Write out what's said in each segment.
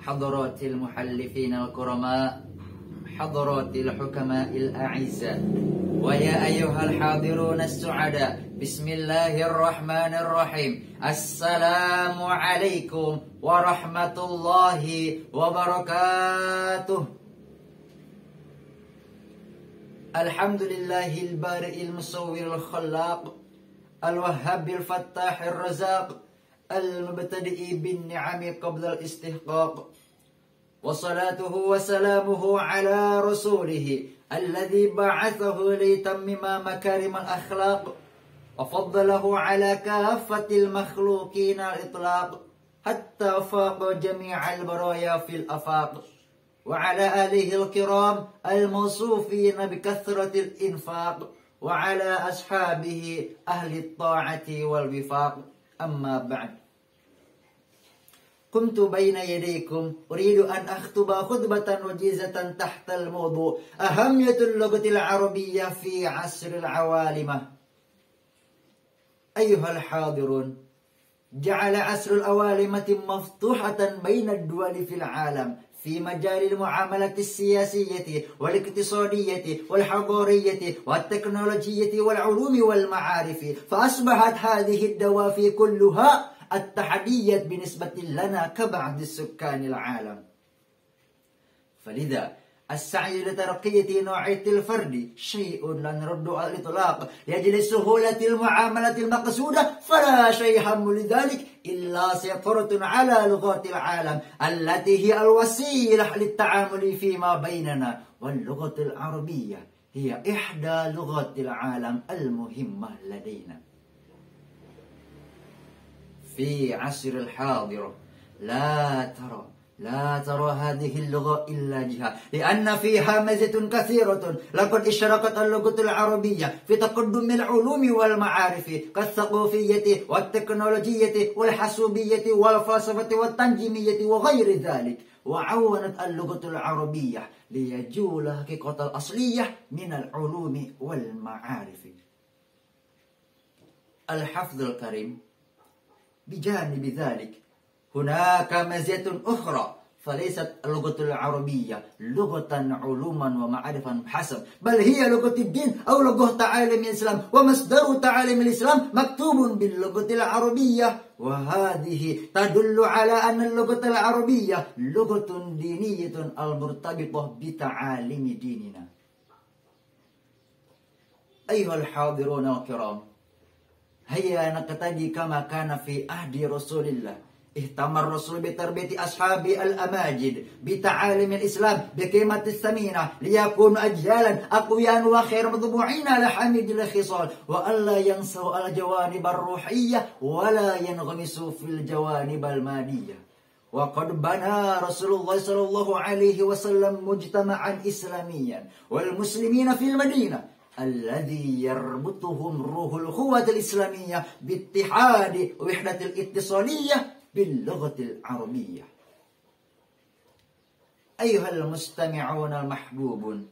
حضرات المحلفين الكرماء، حضرات الحكماء الأعزاء، ويا أيها الحاضرون السعداء، بسم الله الرحمن الرحيم. السلام عليكم ورحمة الله وبركاته. الحمد لله البارئ المصور الخلاق، الوهاب الفتاح الرزاق، المبتدئ بالنعم قبل الاستحقاق، وصلاته وسلامه على رسوله الذي بعثه ليتمم مكارم الأخلاق، وفضله على كافة المخلوقين الإطلاق حتى فاق جميع البرايا في الأفاق، وعلى آله الكرام الموصوفين بكثرة الإنفاق، وعلى أصحابه أهل الطاعة والوفاق. أما بعد، كنت بين يديكم أريد أن أخطب خطبة وجيزة تحت الموضوع أهمية اللغة العربية في عصر العوالمة. أيها الحاضرون، جعل عصر العوالمة مفتوحة بين الدول في العالم في مجال المعاملة السياسية والاقتصادية والحضارية والتكنولوجية والعلوم والمعارف، فأصبحت هذه الدوافع كلها التحديات بالنسبة لنا كبعض سكان العالم. فلذا السعي لترقية نوعية الفرد شيء لا نرد على الإطلاق لأجل سهولة المعاملة المقصودة، فلا شيء هم لذلك إلا سيطرة على لغات العالم التي هي الوسيلة للتعامل فيما بيننا، واللغة العربية هي إحدى لغات العالم المهمة لدينا. في عصر الحاضر لا ترى هذه اللغة إلا جهة، لأن فيها ميزة كثيرة. لقد اشتركت اللغة العربية في تقدم العلوم والمعارف كالثقافية والتكنولوجية والحاسوبية والفلسفة والتنجيمية وغير ذلك، وعونت اللغة العربية ليجول الحقيقة الأصلية من العلوم والمعارف. الحفظ الكريم، بجانب ذلك هناك مزية أخرى، فليست اللغة العربية لغة علوما ومعرفة حسب، بل هي لغة الدين أو لغة تعاليم الإسلام، ومصدر تعاليم الإسلام مكتوب باللغة العربية، وهذه تدل على أن اللغة العربية لغة دينية المرتبطة بتعاليم ديننا. أيها الحاضرون الكرام، هيا نقتدي كما كان في عهد رسول الله. اهتم الرسول بتربية أصحاب الأماجد بتعاليم الإسلام بقيمة الثمينة، ليكونوا أجيالا أقوياء وخير مطبوعين على حميد الخصال، وألا ينسوا الجوانب الروحية ولا ينغمسوا في الجوانب المادية. وقد بنى رسول الله صلى الله عليه وسلم مجتمعا إسلاميا والمسلمين في المدينة الذي يربطهم روح الأخوة الإسلامية باتحاد وحدة الاتصالية باللغة العربية. أيها المستمعون المحبوبون،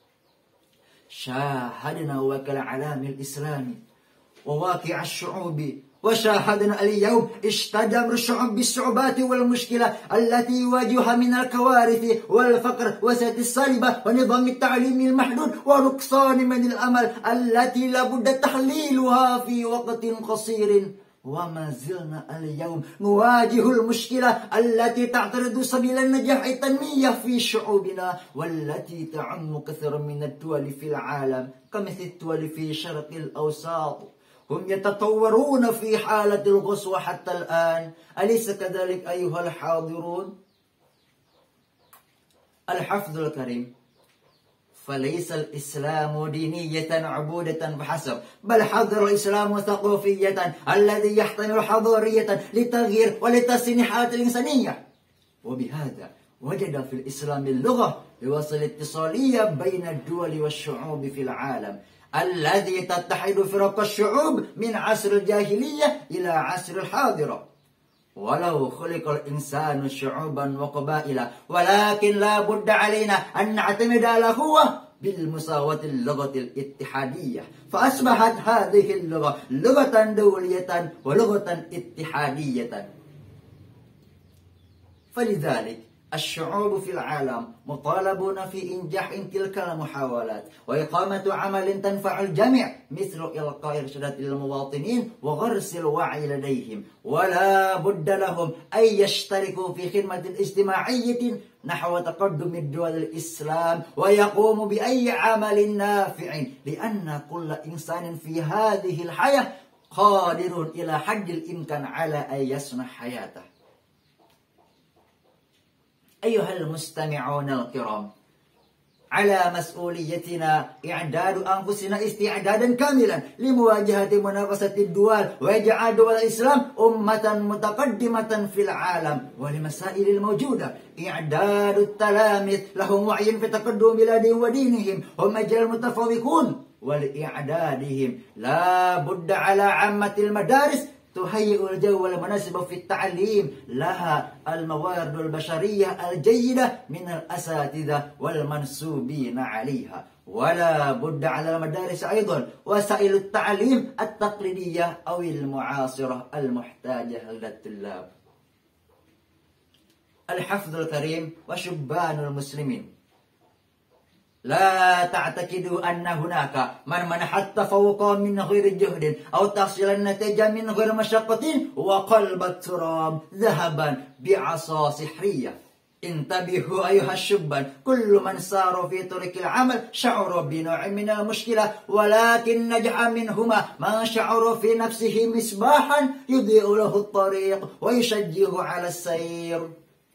شاهدنا واقع العالم الإسلامي وواقع الشعوب، وشاهدنا اليوم اشتد أمر الشعوب بالصعوبات والمشكلة التي يواجهها من الكوارث والفقر وسد الصليبة ونظام التعليم المحدود ونقصان من الأمل التي لابد تحليلها في وقت قصير. وما زلنا اليوم نواجه المشكلة التي تعترض سبيل النجاح التنمية في شعوبنا، والتي تعم كثيرا من الدول في العالم كمثل الدول في شرق الأوسط. هم يتطورون في حالة الغصو حتى الآن، أليس كذلك أيها الحاضرون؟ الحفظ الكريم، فليس الإسلام دينية عبودة فحسب، بل حضر الإسلام ثقافية الذي يحتمل حضارية للتغيير ولتحسين حالة الإنسانية. وبهذا وجد في الإسلام اللغة لوصل الاتصالية بين الدول والشعوب في العالم، الذي تتحد فرق الشعوب من عصر الجاهلية إلى عصر الحاضرة. ولو خلق الإنسان شعوبا وقبائل، ولكن لا بد علينا أن نعتمد على هو بالمساواة اللغة الاتحادية، فأصبحت هذه اللغة لغة دولية ولغة اتحادية. فلذلك الشعوب في العالم مطالبون في إنجاح تلك المحاولات وإقامة عمل تنفع الجميع، مثل إلقاء إرشادات للمواطنين وغرس الوعي لديهم، ولا بد لهم أن يشتركوا في خدمة اجتماعية نحو تقدم دول الإسلام ويقوموا بأي عمل نافع، لأن كل إنسان في هذه الحياة قادر إلى حد الإمكان على أن يصنع حياته. أيها المستمعون الكرام، على مسؤوليتنا إعداد أنفسنا استعدادا كاملا لمواجهة منافسة الدول وإجعال دول الإسلام أمة متقدمة في العالم. ولمسائل الموجودة إعداد التلاميذ لهم وعي في تقدم بلادهم ودينهم، هم أجيال المتفوقون، ولإعدادهم لا بد على عامة المدارس تهيئ الجو والمناسب في التعليم لها الموارد البشرية الجيدة من الأساتذة والمنسوبين عليها. ولا بد على المدارس أيضا وسائل التعليم التقليدية أو المعاصرة المحتاجة للطلاب. الحفظ الكريم وشبان المسلمين، لا تعتقدوا أن هناك من منح التفوق من غير جهد أو تحصيل النتيجة من غير مشقة وقلب التراب ذهبا بعصا سحرية. انتبهوا أيها الشبان، كل من سار في طريق العمل شعر بنوع من المشكلة، ولكن نجح منهما من شعر في نفسه مصباحا يضيء له الطريق ويشجعه على السير.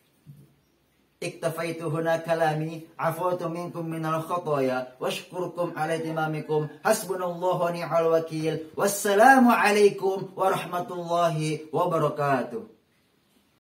اكتفيت هنا كلامي، عفوت منكم من الخطايا واشكركم على اهتمامكم. حسبنا الله ونعم الوكيل، والسلام عليكم ورحمة الله وبركاته.